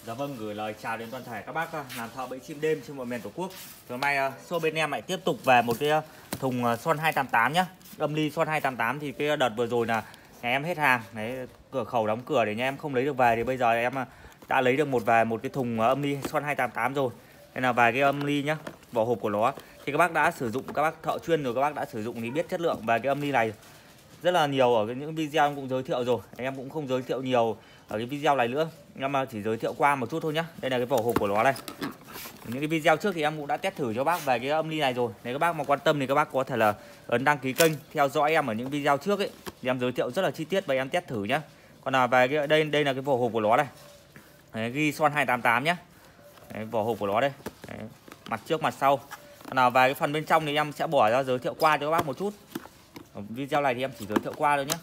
Dạ vâng, gửi lời chào đến toàn thể các bác làm thợ bẫy chim đêm trên mọi miền Tổ quốc. Hôm nay show bên em lại tiếp tục về một cái thùng Son 288 nhá. Âm ly Son 288 thì cái đợt vừa rồi là nhà em hết hàng, đấy, cửa khẩu đóng cửa để nhà em không lấy được về, thì bây giờ em đã lấy được một cái thùng âm ly Son 288 rồi. Đây là vài cái âm ly nhá, vỏ hộp của nó thì các bác đã sử dụng, các bác thợ chuyên rồi, các bác đã sử dụng thì biết chất lượng về cái âm ly này rất là nhiều. Ở những video em cũng giới thiệu rồi, em cũng không giới thiệu nhiều ở cái video này nữa, nhưng mà chỉ giới thiệu qua một chút thôi nhá. Đây là cái vỏ hộp của nó đây. Những cái video trước thì em cũng đã test thử cho bác về cái âm ly này rồi. Nếu các bác mà quan tâm thì các bác có thể là ấn đăng ký kênh, theo dõi em ở những video trước ấy, thì em giới thiệu rất là chi tiết và em test thử nhá. Còn là về cái đây là cái vỏ hộp của nó đây. Đấy, ghi Son 288 nhá. Đấy, vỏ hộp của nó đây. Đấy, mặt trước mặt sau. Còn là về cái phần bên trong thì em sẽ bỏ ra giới thiệu qua cho các bác một chút. Ở video này thì em chỉ giới thiệu qua thôi nhé.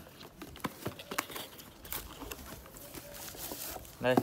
Đây,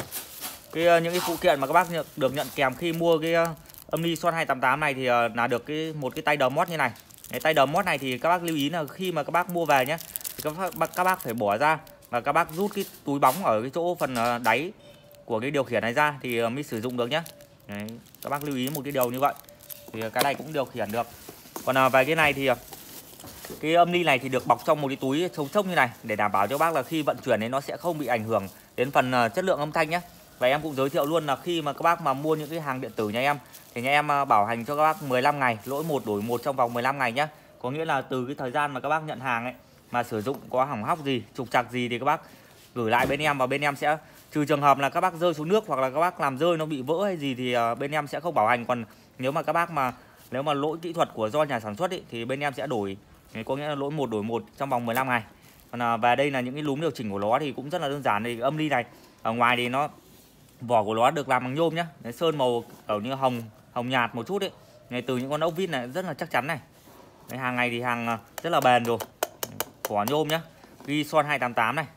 những cái phụ kiện mà các bác được nhận kèm khi mua cái âm ly Son 288 này thì là được một cái tay đờ mót như này. Cái tay đờ mót này thì các bác lưu ý là khi mà các bác mua về nhé, thì các bác phải bỏ ra và các bác rút cái túi bóng ở cái chỗ phần đáy của cái điều khiển này ra thì mới sử dụng được nhé. Đấy, các bác lưu ý một cái điều như vậy thì cái này cũng điều khiển được. Còn về cái này thì cái âm ly này thì được bọc trong một cái túi chống sốc như này để đảm bảo cho bác là khi vận chuyển thì nó sẽ không bị ảnh hưởng đến phần chất lượng âm thanh nhé. Và em cũng giới thiệu luôn là khi mà các bác mà mua những cái hàng điện tử nhà em thì nhà em bảo hành cho các bác 15 ngày, lỗi một đổi một trong vòng 15 ngày nhé. Có nghĩa là từ cái thời gian mà các bác nhận hàng ấy mà sử dụng có hỏng hóc gì, trục trặc gì thì các bác gửi lại bên em, và bên em sẽ trừ trường hợp là các bác rơi xuống nước hoặc là các bác làm rơi nó bị vỡ hay gì thì bên em sẽ không bảo hành. Còn nếu mà các bác mà lỗi kỹ thuật của do nhà sản xuất ấy, thì bên em sẽ đổi, có nghĩa là lỗi một đổi một trong vòng 15 ngày. Còn và đây là những cái núm điều chỉnh của nó thì cũng rất là đơn giản. Thì âm ly này ở ngoài thì vỏ của nó được làm bằng nhôm nhá. Đấy, sơn màu ở như hồng nhạt một chút ấy. Này, từ những con ốc vít này rất là chắc chắn này. Đấy, hàng này thì hàng rất là bền rồi. Vỏ nhôm nhá. Ghi Son 288 này.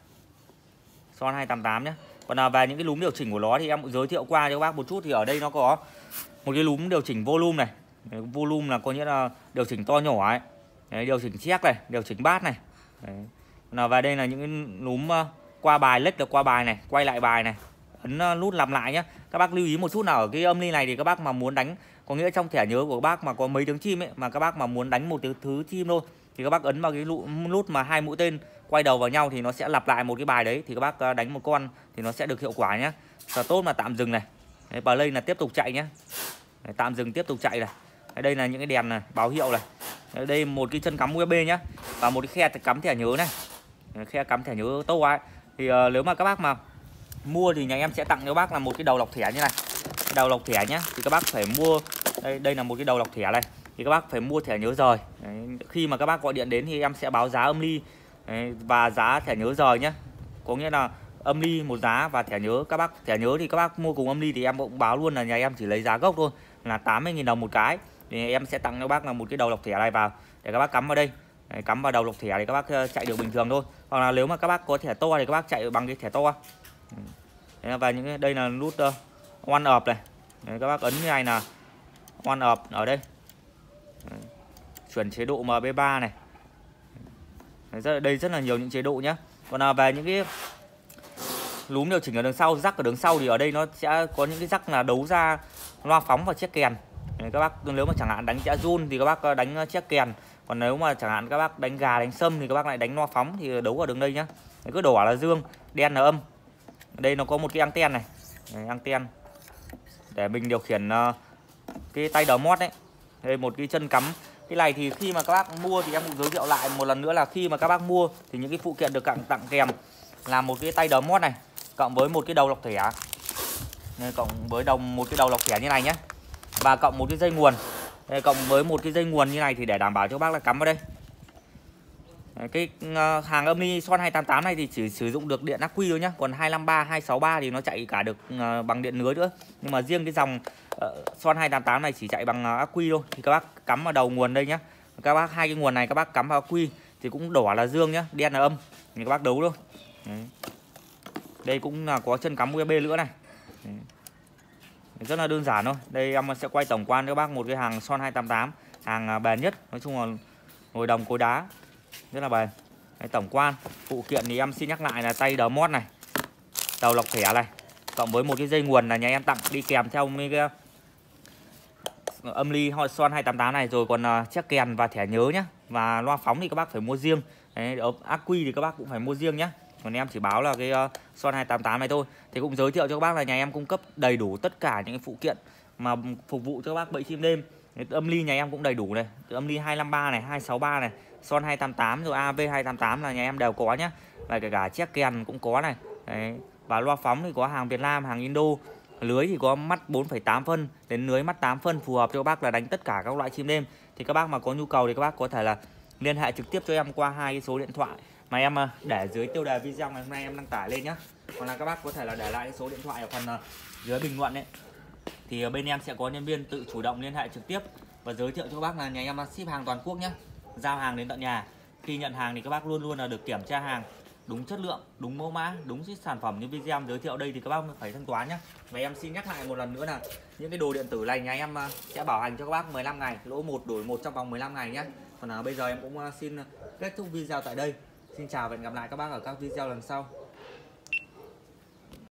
Son 288 nhá. Còn về những cái núm điều chỉnh của nó thì em cũng giới thiệu qua cho các bác một chút. Thì ở đây nó có một cái núm điều chỉnh volume này. Đấy, volume là có nghĩa là điều chỉnh to nhỏ ấy. Đấy, điều chỉnh check này, điều chỉnh bass này. Đấy. Và đây là những cái núm qua bài, lệch là qua bài này, quay lại bài này, ấn nút làm lại nhé. Các bác lưu ý một chút nào ở cái âm ly này thì các bác mà muốn đánh, có nghĩa trong thẻ nhớ của các bác mà có mấy tiếng chim ấy, mà các bác mà muốn đánh một thứ chim thôi thì các bác ấn vào cái nút mà hai mũi tên quay đầu vào nhau thì nó sẽ lặp lại một cái bài đấy, thì các bác đánh một con thì nó sẽ được hiệu quả nhé. Và tốt là tạm dừng này. Đấy, play là tiếp tục chạy nhé. Đấy, tạm dừng tiếp tục chạy này. Đây là những cái đèn này, báo hiệu này. Đây một cái chân cắm USB nhá, và một cái khe cắm thẻ nhớ này. Khe cắm thẻ nhớ to ấy. Thì nếu mà các bác mà mua thì nhà em sẽ tặng cho bác là một cái đầu lọc thẻ như này. Cái đầu lọc thẻ nhá, thì các bác phải mua đây là một cái đầu lọc thẻ này. Thì các bác phải mua thẻ nhớ rời. Đấy, khi mà các bác gọi điện đến thì em sẽ báo giá âm ly và giá thẻ nhớ rời nhá. Có nghĩa là âm ly một giá và thẻ nhớ, các bác thẻ nhớ thì các bác mua cùng âm ly thì em cũng báo luôn là nhà em chỉ lấy giá gốc thôi là 80.000 đồng một cái. Thì em sẽ tặng cho bác là một cái đầu lọc thẻ này vào để các bác cắm vào đây. Đấy, cắm vào đầu lọc thẻ thì các bác chạy được bình thường thôi. Hoặc là nếu mà các bác có thẻ to thì các bác chạy bằng cái thẻ to. Đấy, và những đây là nút on off này. Đấy, các bác ấn như này là on off ở đây. Đấy, chuyển chế độ MB3 này. Đấy, đây rất là nhiều những chế độ nhé. Còn về những cái núm điều chỉnh ở đằng sau, rắc ở đằng sau thì ở đây nó sẽ có những cái rắc là đấu ra loa phóng và chiếc kèn. Đấy, các bác nếu mà chẳng hạn đánh chả run thì các bác đánh chiếc kèn. Còn nếu mà chẳng hạn các bác đánh gà, đánh sâm thì các bác lại đánh loa phóng thì đấu ở đường đây nhá. Đấy, cứ đỏ là dương, đen là âm. Đây nó có một cái anten này. Đấy, anten để mình điều khiển cái tay đờ mót đấy. Đây một cái chân cắm. Cái này thì khi mà các bác mua thì em cũng giới thiệu lại một lần nữa là khi mà các bác mua thì những cái phụ kiện được tặng kèm là một cái tay đờ mót này cộng với một cái đầu lọc thẻ. Đây, cộng với một cái đầu lọc thẻ như này nhé. Và cộng một cái dây nguồn. Đây, cộng với một cái dây nguồn như này thì để đảm bảo cho bác là cắm vào đây. Đấy, cái hàng âm ly Son 288 này thì chỉ sử dụng được điện ắc quy thôi nhá. Còn 253, 263 thì nó chạy cả được bằng điện lưới nữa. Nhưng mà riêng cái dòng Son 288 này chỉ chạy bằng ắc quy thôi. Thì các bác cắm vào đầu nguồn đây nhá. Các bác hai cái nguồn này các bác cắm vào ắc quy thì cũng đỏ là dương nhá, đen là âm. Thì các bác đấu thôi. Đấy. Đây cũng là có chân cắm USB nữa này. Đấy. Rất là đơn giản thôi. Đây em sẽ quay tổng quan cho các bác một cái hàng Son 288, hàng bền nhất. Nói chung là ngồi đồng cối đá rất là bền. Đấy, tổng quan phụ kiện thì em xin nhắc lại là tay đờ mót này, đầu lọc thẻ này, cộng với một cái dây nguồn là nhà em tặng đi kèm theo mấy cái âm ly Son 288 này, rồi còn chiếc kèn và thẻ nhớ nhá. Và loa phóng thì các bác phải mua riêng. Đấy, ắc quy thì các bác cũng phải mua riêng nhá. Còn em chỉ báo là cái Son 288 này thôi. Thì cũng giới thiệu cho các bác là nhà em cung cấp đầy đủ tất cả những cái phụ kiện mà phục vụ cho các bác bẫy chim đêm. Âm ly nhà em cũng đầy đủ này, âm ly 253 này, 263 này, Son 288 rồi AV 288 là nhà em đều có nhá. Và kể cả chiếc kèn cũng có này. Đấy. Và loa phóng thì có hàng Việt Nam, hàng Indo. Lưới thì có mắt 4,8 phân đến lưới mắt 8 phân phù hợp cho các bác là đánh tất cả các loại chim đêm. Thì các bác mà có nhu cầu thì các bác có thể là liên hệ trực tiếp cho em qua hai cái số điện thoại mà em để dưới tiêu đề video ngày hôm nay em đăng tải lên nhá. Còn là các bác có thể là để lại cái số điện thoại ở phần dưới bình luận đấy. Thì bên em sẽ có nhân viên tự chủ động liên hệ trực tiếp và giới thiệu cho các bác là nhà em ship hàng toàn quốc nhé, giao hàng đến tận nhà. Khi nhận hàng thì các bác luôn luôn là được kiểm tra hàng đúng chất lượng, đúng mẫu mã, đúng sản phẩm như video em giới thiệu đây thì các bác phải thanh toán nhé. Và em xin nhắc lại một lần nữa là những cái đồ điện tử này nhà em sẽ bảo hành cho các bác 15 ngày, lỗ 1 đổi 1 trong vòng 15 ngày nhé. Còn bây giờ em cũng xin kết thúc video tại đây. Xin chào và hẹn gặp lại các bác ở các video lần sau.